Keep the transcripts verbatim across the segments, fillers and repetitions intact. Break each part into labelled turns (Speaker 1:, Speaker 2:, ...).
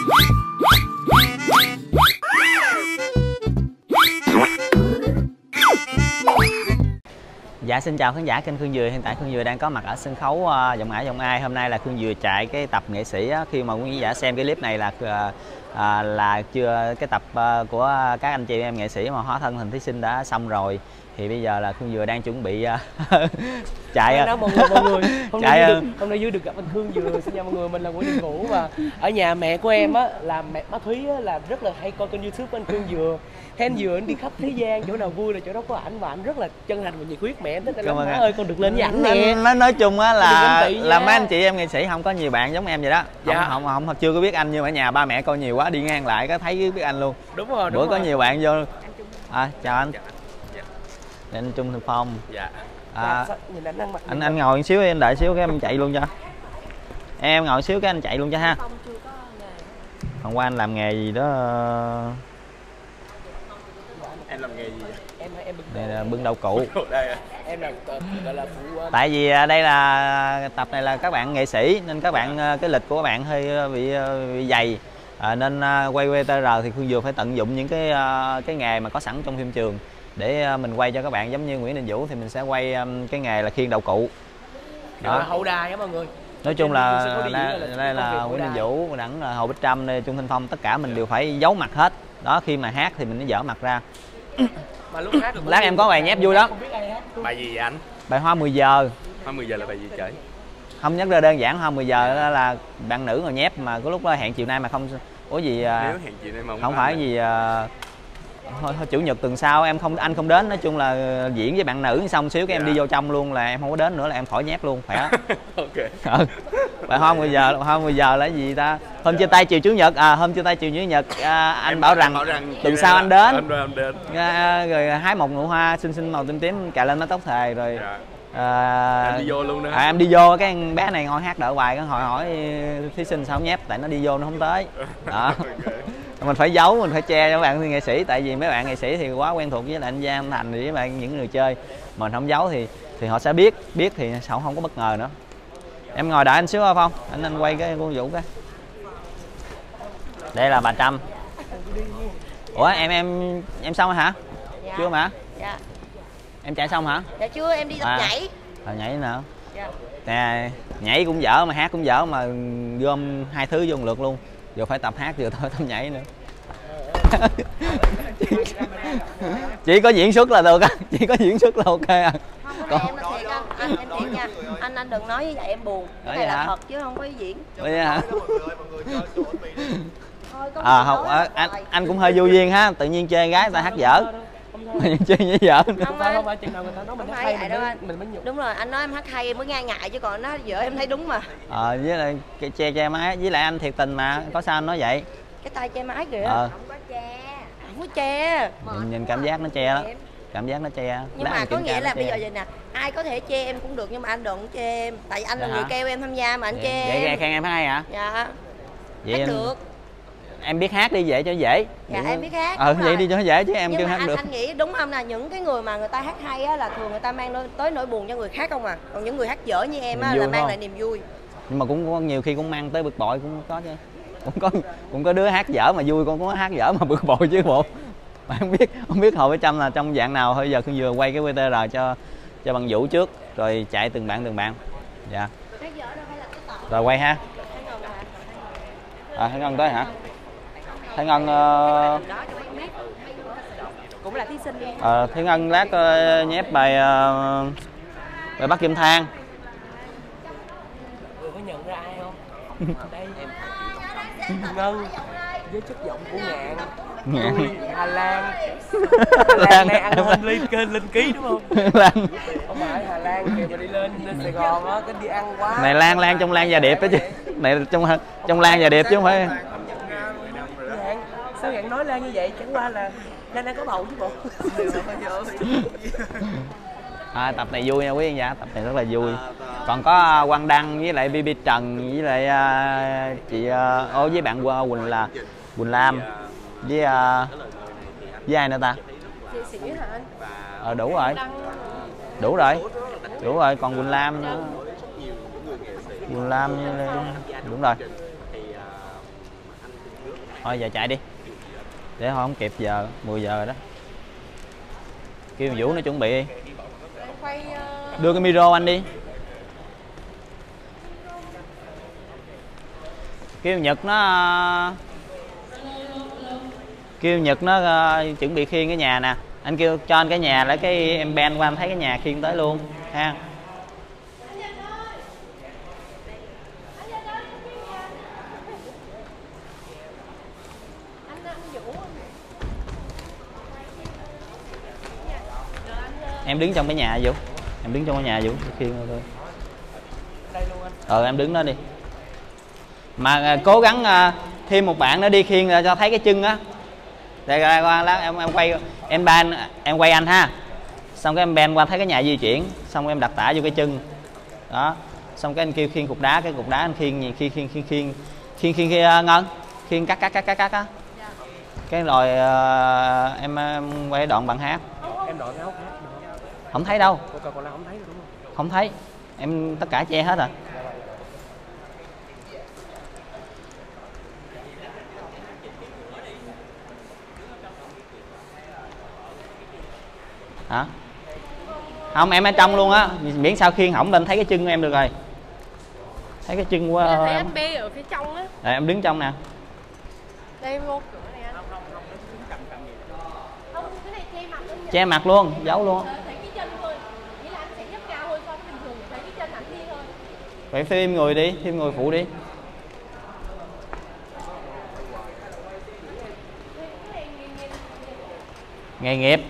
Speaker 1: Dạ xin chào khán giả kênh Khương Dừa. Hiện tại Khương Dừa đang có mặt ở sân khấu uh, Giọng Ải Giọng Ai. Hôm nay là Khương Dừa chạy cái tập nghệ sĩ á. Khi mà quý khán giả xem cái clip này là uh, uh, là chưa cái tập uh, của các anh chị em nghệ sĩ mà hóa thân thành thí sinh đã xong rồi. Thì bây giờ là Khương Dừa đang chuẩn bị uh, chạy.
Speaker 2: Đó, mọi người, mọi người. Hôm nay được, hôm nay vui được gặp anh Khương Dừa. Xin chào mọi người, mình là Nguyễn Đình Vũ và ở nhà mẹ của em á là mẹ má Thúy á, là rất là hay coi kênh YouTube của anh Khương Dừa. Thế anh Dừa anh đi khắp thế gian, chỗ nào vui là chỗ đó có ảnh và ảnh rất là chân thành và nhiệt huyết. Mẹ em thích anh lắm. Má ơi con được lên với ảnh nè.
Speaker 1: Nói, nói chung á là là mấy anh chị em nghệ sĩ không có nhiều bạn giống em vậy đó. Dạ. Không, không không chưa có biết anh, nhưng ở nhà ba mẹ coi nhiều quá đi ngang lại có thấy biết anh luôn.
Speaker 2: Đúng rồi, đúng
Speaker 1: bữa
Speaker 2: rồi.
Speaker 1: Có nhiều bạn vô. À, chào anh. Để anh Trung Thành Phong.
Speaker 2: Dạ.
Speaker 1: À, anh anh ngồi một xíu em đợi xíu cái em chạy luôn cho. Em ngồi xíu cái anh chạy luôn cho ha. Hôm qua anh làm nghề gì đó?
Speaker 2: Em làm nghề gì vậy? Em em
Speaker 1: đây là bưng đậu cụ.
Speaker 2: Đây em là gọi là phụ.
Speaker 1: Tại vì đây là tập này là các bạn nghệ sĩ nên các bạn cái lịch của các bạn hơi bị, bị dày. À, nên quay vê tê rờ thì Khương Dừa phải tận dụng những cái cái nghề mà có sẵn trong phim trường để mình quay cho các bạn. Giống như Nguyễn Đình Vũ thì mình sẽ quay cái nghề là khiêng đậu cụ
Speaker 2: đó, hậu đài á mọi người.
Speaker 1: Nói chung là đây là, là, là Nguyễn Đình Vũ, Đẳng là Hồ Bích Trâm, đây Trung Thanh Phong, tất cả mình đều phải giấu mặt hết đó. Khi mà hát thì mình mới dở mặt ra.
Speaker 2: Mà lúc hát
Speaker 1: lát em có bài nhép vui lắm.
Speaker 2: Bài gì vậy anh?
Speaker 1: Bài Hoa mười giờ.
Speaker 2: Hoa mười giờ là bài gì trời?
Speaker 1: Không nhắc ra đơn giản. Hoa mười giờ đó là bạn nữ ngồi nhép mà có lúc đó hẹn chiều nay mà không. Ủa gì à,
Speaker 2: nếu hẹn chiều nay mà không,
Speaker 1: không phải gì à, thôi, thôi chủ nhật tuần sau em không anh không đến. Nói chung là diễn với bạn nữ xong xíu cái em yeah. đi vô trong luôn là em không có đến nữa là em khỏi nhép luôn khỏe.
Speaker 2: Ok.
Speaker 1: Ừ. Bài Hoa mười giờ, Hoa mười giờ là gì ta? Hôm chia tay chiều chủ nhật. À hôm chia tay chiều chủ nhật à, anh em bảo rằng, bảo rằng tuần sau anh đến. Anh, anh đến. À, rồi hái một nụ hoa xinh xinh màu tím tím cài lên mái tóc thề rồi. Yeah. À,
Speaker 2: em đi vô luôn đó.
Speaker 1: À, em đi vô cái bé này ngồi hát đợi hoài cái hỏi hỏi thí sinh sao không nhép tại nó đi vô nó không tới. Đó. Okay. Mình phải giấu, mình phải che cho các bạn nghệ sĩ, tại vì mấy bạn nghệ sĩ thì quá quen thuộc với lại anh Giang, anh Thành với bạn những người chơi. Mình không giấu thì thì họ sẽ biết, biết thì họ không có bất ngờ nữa. Em ngồi đợi anh xíu không? Anh anh quay cái cô Vũ cái. Đây là bà Trâm. Ủa em em em xong rồi hả?
Speaker 3: Dạ.
Speaker 1: Chưa mà?
Speaker 3: Dạ.
Speaker 1: Em chạy xong hả?
Speaker 3: Dạ chưa, em đi tập à, nhảy.
Speaker 1: À, nhảy nữa.
Speaker 3: Dạ.
Speaker 1: Nè, nhảy cũng dở mà hát cũng dở mà gom hai thứ vô một lượt luôn. Vừa phải tập hát vừa phải tập nhảy nữa. Chỉ có diễn xuất là được á, chỉ có diễn xuất là ok à.
Speaker 3: Không, cái này em là thiệt anh, anh em thiệt nha. Anh anh đừng nói như vậy em buồn. Cái này là thật chứ không có diễn.
Speaker 1: Vậy hả? À không, anh anh cũng hơi vô duyên ha, tự nhiên chơi gái ta hát dở. Mà chơi như dở.
Speaker 2: Không phải không phải chừng nào người ta nói mình hát hay mình mới, mình mới nhục.
Speaker 3: Đúng rồi, anh nói em hát hay em mới ngang ngại chứ còn nó dở em thấy đúng mà.
Speaker 1: Ờ với lại che che máy, với lại anh thiệt tình mà, có sao anh nói vậy?
Speaker 3: Cái tay che máy kìa.
Speaker 1: Ờ.
Speaker 3: Không có che. Không có che.
Speaker 1: Nhìn, nhìn cảm giác nó che đó. Cảm giác nó che.
Speaker 3: Nhưng Lát mà có nghĩa là bây giờ vậy nè, ai có thể che em cũng được nhưng mà anh đừng che em. Tại vì anh dạ là người kêu em tham gia mà anh vậy, che
Speaker 1: vậy
Speaker 3: em.
Speaker 1: khen em hát hay hả?
Speaker 3: Dạ.
Speaker 1: Vậy
Speaker 3: hát
Speaker 1: em...
Speaker 3: được.
Speaker 1: Em biết hát đi vậy cho dễ.
Speaker 3: Dạ em biết hát.
Speaker 1: Ờ vậy rồi. Đi cho dễ chứ em
Speaker 3: nhưng
Speaker 1: kêu
Speaker 3: mà
Speaker 1: hát
Speaker 3: anh,
Speaker 1: được.
Speaker 3: anh nghĩ đúng không là những cái người mà người ta hát hay á là thường người ta mang tới nỗi buồn cho người khác không à. Còn những người hát dở như em á là mang lại niềm vui.
Speaker 1: Nhưng mà cũng có nhiều khi cũng mang tới bực bội cũng có chứ. Cũng có cũng có đứa hát dở mà vui, con có hát dở mà bực bội chứ bộ. Mà không biết không biết Hồ Bích Trâm là trong dạng nào. Thôi giờ Khương vừa quay cái vê tê rờ cho cho bằng Vũ trước rồi chạy từng bạn từng bạn. Dạ. Rồi quay ha. À Thái Ngân tới hả? Thái Ngân uh...
Speaker 3: cũng là thí sinh luôn.
Speaker 1: Ờ Thái Ngân lát uh, nhép bài uh, bài Bắt Kim Thang.
Speaker 2: Người có nhận ra ai không? Đây em Ngân với chất giọng của Ngạn. Tôi Hà Lan. Hà Lan này ăn lên ly kênh lên ký đúng không?
Speaker 1: Lan.
Speaker 2: Không phải Hà Lan kìa mà đi lên lên Sài Gòn á, cái đi ăn quá.
Speaker 1: Này Lan Lan trong Lan và Điệp đó chứ. Này trong trong Lan và Điệp chứ không phải.
Speaker 2: Sao Ngạn nói Lan như vậy? Chẳng qua là Lan đang có bầu chứ bộ.
Speaker 1: À, tập này vui nha quý khán giả, tập này rất là vui. Còn có Quang Đăng với lại bê bê Trần với lại uh, chị uh, ô với bạn Quỳnh là Quỳnh Lam với uh, với ai nữa ta?
Speaker 3: Chị Sĩ hả anh?
Speaker 1: Ờ đủ rồi. Đủ rồi. Đủ rồi, còn Quỳnh Lam nữa. Quỳnh Lam với... đúng rồi. Thôi giờ chạy đi. Để thôi không kịp giờ, mười giờ rồi đó. Kêu Vũ nó chuẩn bị đi. Đưa cái micro anh đi. Kêu Nhật nó Kêu Nhật nó uh, chuẩn bị khiêng cái nhà nè. Anh kêu cho anh cái nhà lấy cái em ben qua, anh thấy cái nhà khiêng tới luôn ha. Em đứng trong cái nhà Vũ. Em đứng trong cái nhà Vũ khiêng thôi.
Speaker 2: Đây luôn anh.
Speaker 1: Ờ em đứng đó đi. Mà uh, cố gắng uh, thêm một bạn nữa đi khiêng cho thấy cái chân á. Đây ra qua lát em em quay em ban em quay anh ha. Xong cái em ben qua thấy cái nhà di chuyển, xong em đặt tả vô cái chân. Đó. Xong cái anh kêu khiêng cục đá, cái cục đá anh khiêng gì khiêng khiêng khiêng khiêng khiêng khiêng, khiêng Ngân, khiêng cắt cắt cắt cắt cắt á. Dạ. Cái rồi uh, em, em quay đoạn bạn hát.
Speaker 2: Em đoạn áo hát được không?
Speaker 1: Không thấy đâu.
Speaker 2: Còn là không thấy đúng không?
Speaker 1: Không thấy. Em tất cả che hết rồi. Hả? Không, em ở trong luôn á, miễn sao khiêng hỏng lên thấy cái chân của em được rồi. Thấy cái chân của
Speaker 4: thấy
Speaker 1: em.
Speaker 4: anh B ở phía trong á.
Speaker 1: Rồi em đứng trong nè.
Speaker 4: Đây vô cửa này anh. Không, cái này che mặt luôn.
Speaker 1: Che mặt luôn, giấu luôn.
Speaker 4: Thấy cái chân thôi. Nghĩa là anh sẽ nhấc cao hơn so với bình thường, thấy cái chân ảnh đi thôi.
Speaker 1: Vậy thêm người đi, thêm người phụ đi. Nghề nghiệp.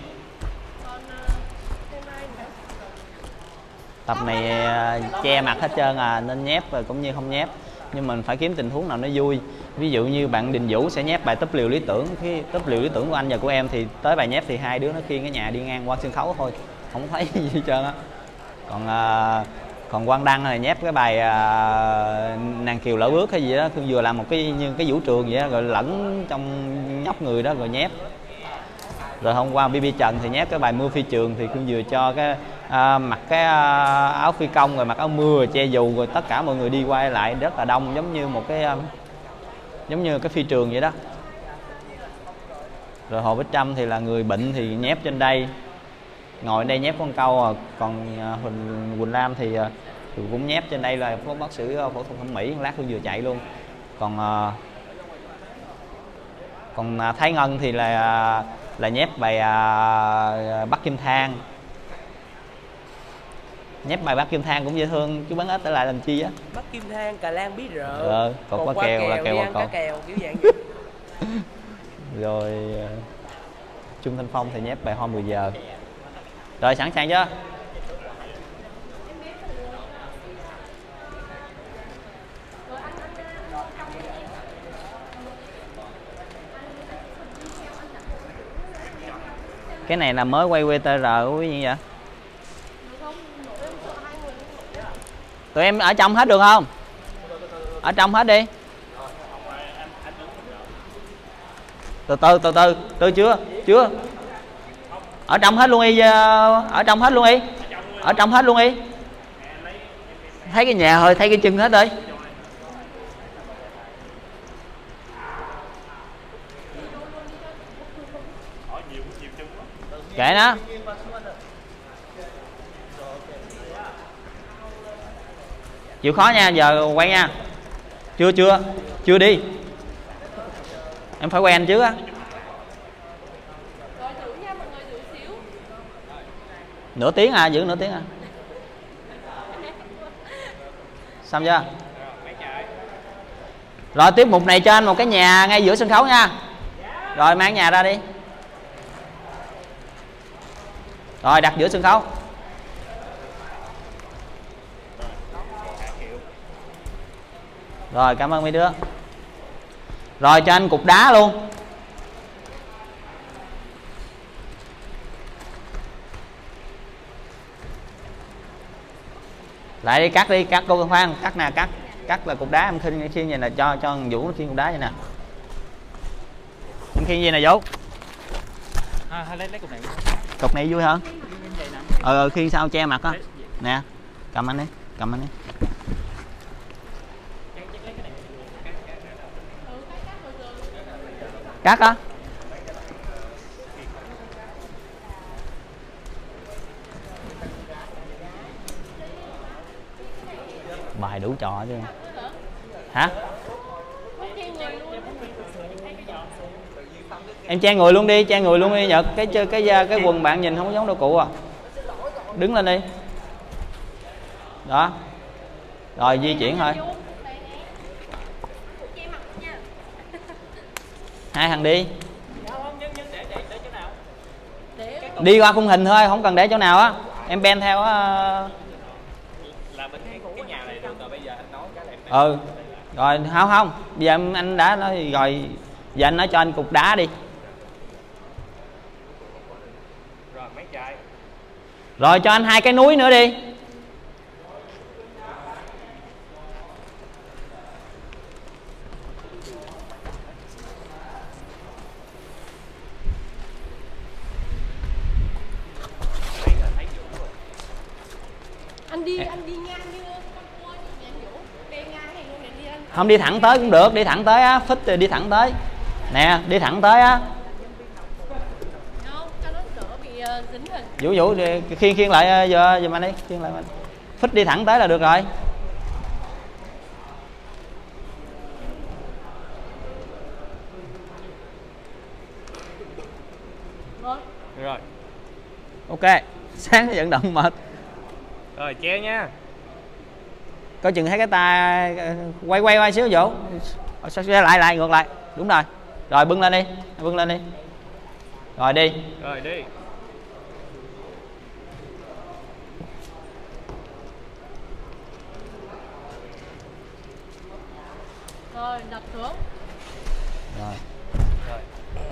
Speaker 1: Tập này uh, che mặt hết trơn à, nên nhép và cũng như không nhép. Nhưng mình phải kiếm tình huống nào nó vui. Ví dụ như bạn Đình Vũ sẽ nhép bài Túp Liều Lý Tưởng. Cái Túp Liều Lý Tưởng của anh và của em thì tới bài nhép thì hai đứa nó khiêng cái nhà đi ngang qua sân khấu thôi, không thấy gì hết trơn á. Còn uh, còn Quang Đăng này nhép cái bài uh, Nàng Kiều Lỡ Bước hay gì đó, Khương vừa làm một cái như cái vũ trường vậy đó, rồi lẫn trong nhóc người đó rồi nhép. Rồi hôm qua bê bê Trần thì nhép cái bài Mưa Phi Trường thì Khương vừa cho cái à, mặc cái à, áo phi công rồi mặc áo mưa rồi che dù, rồi tất cả mọi người đi quay lại rất là đông, giống như một cái um, giống như cái phi trường vậy đó. Rồi Hồ Bích Trâm thì là người bệnh thì nhép trên đây, ngồi đây nhép con câu à. Còn à, Huỳnh Quỳnh Lam thì, à, thì cũng nhép trên đây là phó bác sĩ phẫu thuật thẩm mỹ, lát Khương vừa chạy luôn. Còn à, còn à, Thái Ngân thì là à, là nhép bài à, Bắc Kim Thang. Nhép bài Bắc Kim Thang cũng dễ thương, chú Bán Ếch ở lại làm chi á.
Speaker 2: Bắc Kim Thang, Cà Lan Bí Rợ.
Speaker 1: Ờ, còn qua kèo, kèo là kèo qua
Speaker 2: con. Kèo kiểu dạng vậy.
Speaker 1: Rồi Trung Thanh Phong thì nhép bài Hoa mười giờ. Rồi sẵn sàng chưa? Cái này là mới quay quê tê rờ của quý vị vậy? Tụi em ở trong hết được không? Ở trong hết đi. Từ từ từ từ, từ chưa? Chưa. Ở trong hết luôn đi, ở trong hết luôn đi. Ở trong hết luôn đi. Thấy cái nhà thôi, thấy cái chân hết đi. Kệ nó. Chịu khó nha, giờ quay nha. Chưa chưa, chưa đi. Em phải quay anh trước á. Nửa tiếng à, giữ nửa tiếng à. Xong chưa? Rồi tiếp mục này cho anh một cái nhà ngay giữa sân khấu nha. Rồi mang nhà ra đi. Rồi đặt giữa sân khấu. Rồi cảm ơn mấy đứa. Rồi cho anh cục đá luôn. Lại đi cắt đi, cắt cô khoan, cắt nè, cắt. Cắt là cục đá em khiêng khiêng vậy nè, cho cho Vũ nó khiêng cục đá vậy nè. Em khiêng gì nè Vũ?
Speaker 5: À, lấy lấy cục này.
Speaker 1: Cục này vui hơn. Ờ khiêng sao che mặt á. Nè, cầm anh đi, cầm anh đi. Cắt á. Bài đủ trò chứ. Hả? Em che người luôn đi, che người luôn đi Nhật. Cái cái cái cái quần bạn nhìn không có giống đâu cụ à. Đứng lên đi. Đó. Rồi di chuyển thôi. Hai thằng đi. Đi qua khung hình thôi, không cần để chỗ nào á. Em ben theo á.
Speaker 5: Là bên cái, cái nhà này được rồi, bây giờ anh nói cái này.
Speaker 1: Ừ. Rồi không không, bây giờ anh đã nói rồi, giờ anh nói cho anh cục đá đi.
Speaker 5: Rồi mấy chai.
Speaker 1: Rồi cho anh hai cái núi nữa đi.
Speaker 4: Anh đi anh đi ngang như con cua như anh Vũ, đi ngang hay luôn để đi anh.
Speaker 1: Không, đi thẳng tới cũng được, đi thẳng tới á, phích rồi đi thẳng tới. Nè, đi thẳng tới á.
Speaker 4: Không, cho nó đỡ bị uh, dính hình.
Speaker 1: Vũ Vũ đi, khiêng khiêng lại giờ giùm anh đi, khiêng lại anh. Phích đi thẳng tới là được rồi.
Speaker 4: Rồi.
Speaker 5: Rồi.
Speaker 1: Ok, sáng vận động mệt.
Speaker 5: Rồi che nha.
Speaker 1: Coi chừng thấy cái tay quay quay quay xíu Vũ. Lại lại ngược lại. Đúng rồi. Rồi bưng lên đi, bưng lên đi. Rồi đi.
Speaker 5: Rồi đi.
Speaker 4: Rồi đặt xuống.
Speaker 1: Rồi.
Speaker 5: Rồi.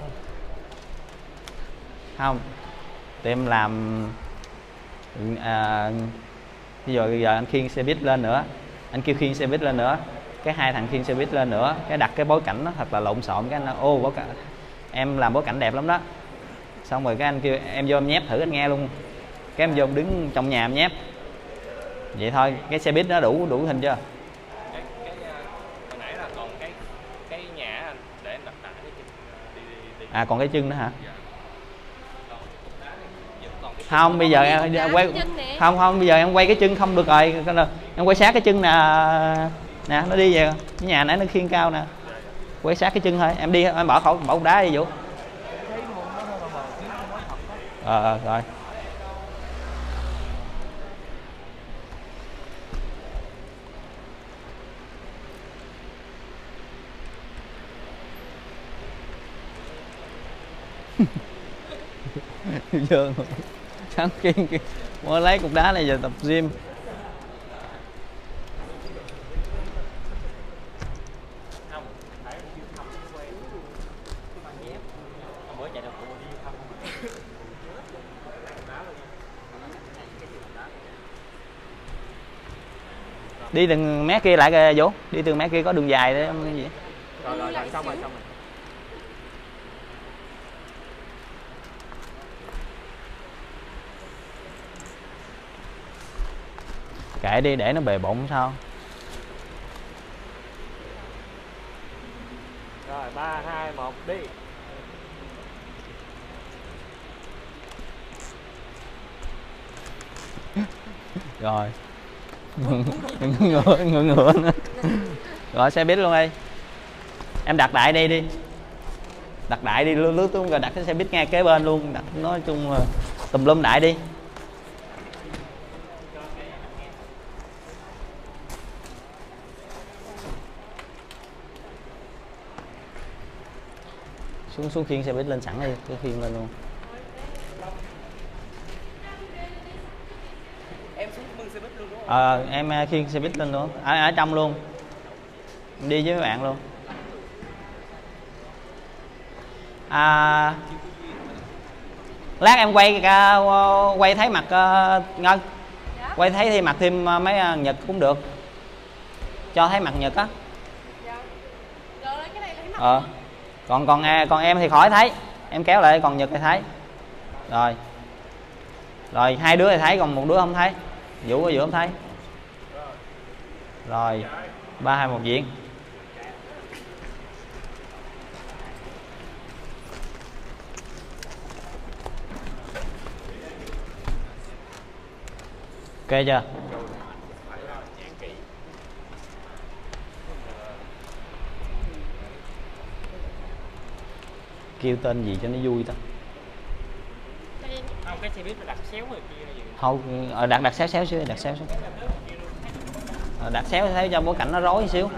Speaker 1: Không. Tụi em làm à, bây giờ bây giờ anh khiêng xe buýt lên nữa, anh kêu khiêng xe buýt lên nữa, cái hai thằng khiêng xe buýt lên nữa, cái đặt cái bối cảnh nó thật là lộn xộn, cái anh nói, ô bối cảnh em làm bối cảnh đẹp lắm đó, xong rồi cái anh kêu em vô em nhép thử anh nghe luôn, cái em vô em đứng trong nhà em nhép vậy thôi. Cái xe buýt nó đủ đủ hình chưa?
Speaker 5: Cái, cái hồi nãy là còn cái cái nhà anh để em đặt tại cái chân đi, đi, đi.
Speaker 1: À còn cái chân nữa hả?
Speaker 5: Dạ. Còn cái
Speaker 1: Không, bây giờ em
Speaker 4: Đá
Speaker 1: quay
Speaker 4: cái chân nè.
Speaker 1: không không bây giờ em quay cái chân không được rồi, em quay sát cái chân nè, nè nó đi về cái nhà nãy nó khiêng cao nè, quay sát cái chân thôi. Em đi em bỏ khẩu bỏ cục đá đi Vũ. Ờ à, rồi. Giờ sáng kiên kia mua lấy cục đá này giờ tập gym.
Speaker 5: không phải kêu thăm cái quen cái băng nhép hôm bữa chạy được cụ đi thăm
Speaker 1: Đi từng mé kia lại kìa Vũ, đi từng mé kia có đường dài đấy cái gì.
Speaker 5: rồi rồi, rồi xong rồi xong rồi.
Speaker 1: Kệ đi để nó bề bộn sao.
Speaker 5: Rồi ba hai một đi.
Speaker 1: Rồi ngựa ngựa ngựa nữa. Rồi xe buýt luôn đi, em đặt đại đây đi, đặt đại đi lướt lướt xuống rồi đặt cái xe buýt ngay kế bên luôn, đặt nói chung là tùm lum đại đi. xuống xuống khiêng xe buýt lên sẵn đi, cứ khiêng lên luôn.
Speaker 2: Em xuống mừng xe buýt luôn đúng không?
Speaker 1: Ờ em khiêng xe buýt lên luôn, ở ở trong luôn, em đi với mấy bạn luôn. À, lát em quay quay thấy mặt uh, Ngân,
Speaker 4: Dạ.
Speaker 1: quay thấy thì mặt thêm mấy Nhật cũng được, cho thấy mặt Nhật á.
Speaker 4: Dạ. Rồi lấy cái này lấy mặt.
Speaker 1: Ờ còn còn còn em thì khỏi thấy, em kéo lại, còn Nhật thì thấy. Rồi rồi hai đứa thì thấy, còn một đứa không thấy, Vũ ở giữa không thấy. Rồi ba hai một diễn. Ok chưa? Kêu tên gì cho nó vui ta?
Speaker 5: Không, cái xe buýt nó đặt xéo rồi kia là gì?
Speaker 1: Không, ờ, đặt đặt xéo xéo xíu, đặt xéo xíu. Ờ, đặt xéo thấy cho bối cảnh nó rối xíu.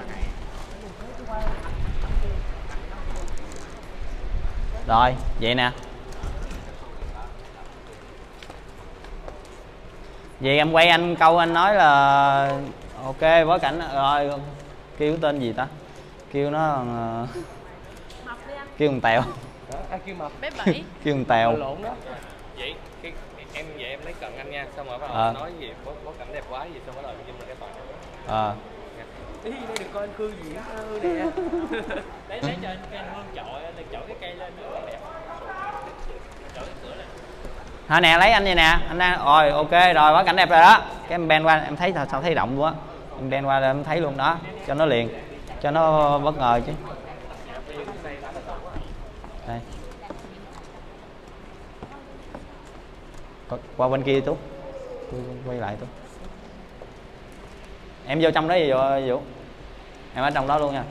Speaker 1: Rồi, vậy nè. Vậy em quay anh câu anh nói là ok bối cảnh rồi, kêu tên gì ta? Kêu nó uh, kêu thằng Tèo.
Speaker 2: Ai kêu mập?
Speaker 4: Bé bảy.
Speaker 1: Kêu thằng Tèo.
Speaker 2: Lộn đó.
Speaker 5: Vậy cái em vậy em lấy cận anh nha, xong rồi bắt đầu
Speaker 1: À.
Speaker 5: nói gì bó, bó cảnh đẹp quá gì xong bắt đầu nhìn cái toàn.
Speaker 1: Ờ.
Speaker 2: Ý đây được coi anh Khương diễn ơ nè.
Speaker 5: lấy lấy cho anh cái anh Hương chọi anh chọi cái cây lên nữa đẹp. Chọi cái cửa lên.
Speaker 1: Hả nè, lấy anh vậy nè, anh đang rồi ok rồi, bối cảnh đẹp rồi đó. Cái em ben qua em thấy sao thấy động quá. Em ben qua em thấy luôn đó, cho nó liền, cho nó bất ngờ chứ. Đây. Qua bên kia Tú, quay lại Tú. Em vô trong đó gì Vũ? Em ở trong đó luôn nha.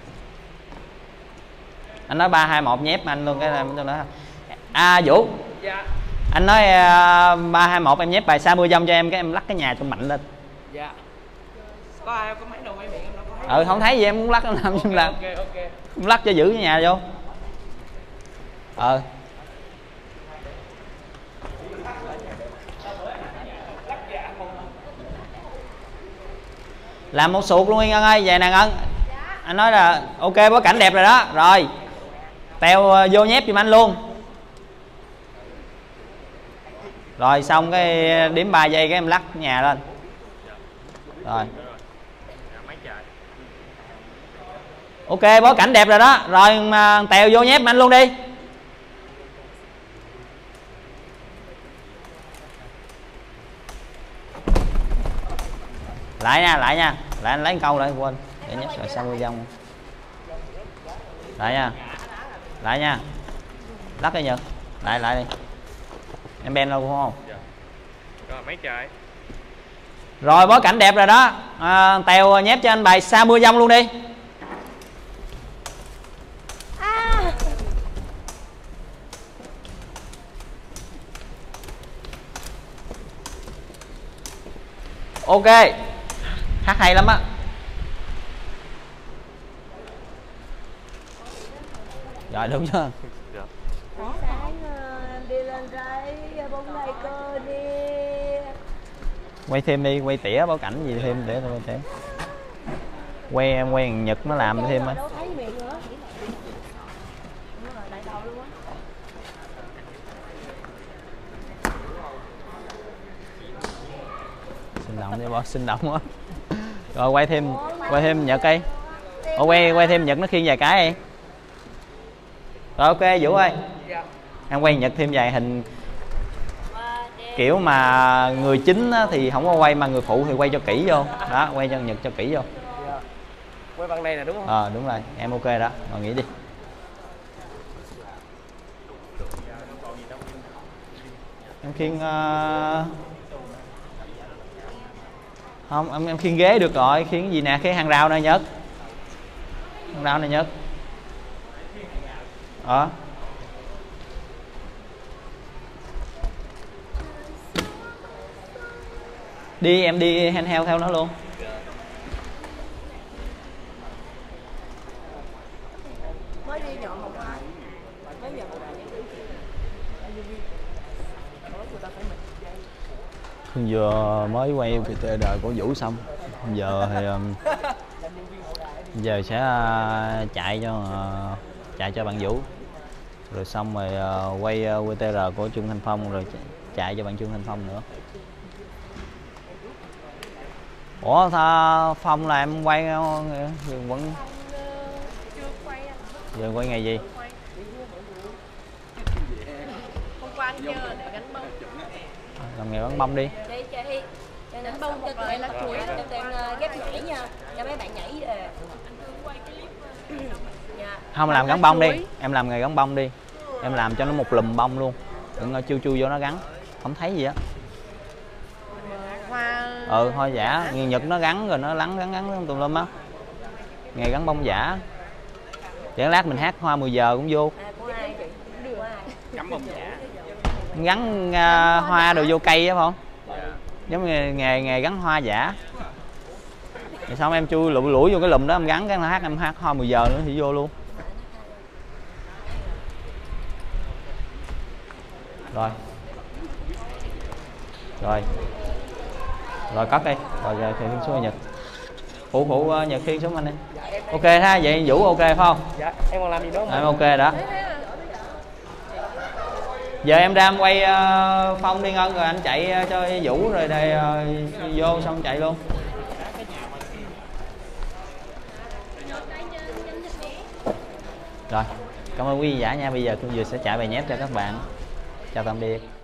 Speaker 1: Anh nói ba hai một nhép anh luôn cái em trong đó. À Vũ.
Speaker 2: Dạ.
Speaker 1: Anh nói ba hai một em nhép bài sa mưa dông cho em, cái em lắc cái nhà cho mạnh lên.
Speaker 2: Dạ. Có ai có máy đầu quay miệng em đâu có thấy.
Speaker 1: Ừ không thấy gì em muốn lắc em làm okay, làm.
Speaker 2: Ok ok.
Speaker 1: Không lắc cho giữ cái nhà vô. Ờ. Làm một sụt luôn Ngân ơi, về nè Ngân. Anh nói là ok bối cảnh đẹp rồi đó. Rồi. Teo vô nhép giùm anh luôn. Rồi xong cái điểm ba giây cái em lắc nhà lên. Rồi. Ok bối cảnh đẹp rồi đó. Rồi mà Tèo vô nhép anh luôn đi. Lại nha, lại nha. Lại anh lấy một câu lại quên. Để nhắc rồi sao mưa dông. Lại nha. Lại nha. Lắc cái Nhật. Lại lại đi. Em ben luôn không?
Speaker 5: Dạ. Rồi mấy trời.
Speaker 1: Rồi bối cảnh đẹp rồi đó. À, Tèo nhép cho anh bài sa mưa dông luôn đi.
Speaker 3: À.
Speaker 1: Ok. Hát hay lắm á. Rồi đúng chưa?
Speaker 5: Dạ.
Speaker 3: Sáng em đi lên trái bóng đây cơ đi.
Speaker 1: Quay thêm đi, quay tỉa bối cảnh gì thêm để tôi xem. Quay em quay thằng Nhật nó làm thêm á.
Speaker 3: Đâu thấy miệng nữa. Đúng rồi, lại đầu luôn á.
Speaker 1: Sinh động đi bỏ sinh động quá. Rồi quay thêm quay thêm Nhật đi. Ủa quay quay thêm Nhật nó khiêng vài cái đi. Rồi ok Vũ ơi.
Speaker 2: Dạ.
Speaker 1: Em quay Nhật thêm vài hình kiểu mà người chính á, thì không có quay mà người phụ thì quay cho kỹ vô. Đó, quay cho Nhật cho kỹ vô.
Speaker 2: Dạ. Quay bằng này nè đúng không?
Speaker 1: Ờ à, đúng rồi, em ok đó. Rồi nghỉ đi. Em khiêng uh... không em em khiêng ghế được rồi, khiêng cái gì nè, khiêng hàng rào này Nhật. Hàng rào này Nhật. Ờ. Đi em đi handheld theo nó luôn.
Speaker 3: Mới đi nhọn một hai. Mới nhọn một hai.
Speaker 1: Vừa mới quay vê tê đời của Vũ xong. Giờ thì um, giờ sẽ uh, chạy cho uh, chạy cho bạn Vũ. Rồi xong rồi uh, quay uh, vê tê rờ của Trương Thanh Phong rồi chạy cho bạn Trương Thanh Phong nữa. Ủa tha, Phong là em quay vẫn
Speaker 4: Chưa quay anh.
Speaker 1: giờ quay ngày gì?
Speaker 4: Hôm qua anh nhờ để gắn bông.
Speaker 1: Làm nghề bắn bông đi.
Speaker 3: Chị chị đánh bông cho tụi em là chuối cho tụi em ghép nhảy nha, cho mấy bạn nhảy. Anh Thương quay cái clip. Dạ.
Speaker 1: Không làm gắn bông đi, em làm nghề gắn bông đi. Em làm cho nó một lùm bông luôn. Đừng chiêu chiêu vô nó gắn. Không thấy gì á.
Speaker 4: Hoa
Speaker 1: Ừ, hoa giả, người Nhật nó gắn rồi nó lắng gắn gắn tùm lum á. Nghề gắn bông giả. Chẳng lát mình hát hoa mười giờ cũng vô.
Speaker 5: Cắm bông giả.
Speaker 1: Gắn uh, hoa đồ vô cây á không? Giống như nghề nghề gắn hoa giả. Rồi xong em chui lụi lũi vô cái lùm đó em gắn cái hát em hát hoa mười giờ nữa thì vô luôn. Rồi. Rồi. Rồi cất đi. Rồi giờ thì xuống Nhật. Phụ phụ uh, Nhật Thiên xuống anh đi. Ok ha, vậy Vũ ok phải không?
Speaker 2: Dạ, em còn làm gì nữa không?
Speaker 1: Em ok đó. Giờ em ra em quay uh, Phong đi Ngân rồi anh chạy uh, cho Vũ rồi đây uh, vô xong chạy luôn. Rồi, cảm ơn quý vị giả nha. Bây giờ tôi vừa sẽ chạy bài nhép cho các bạn. Chào tạm biệt.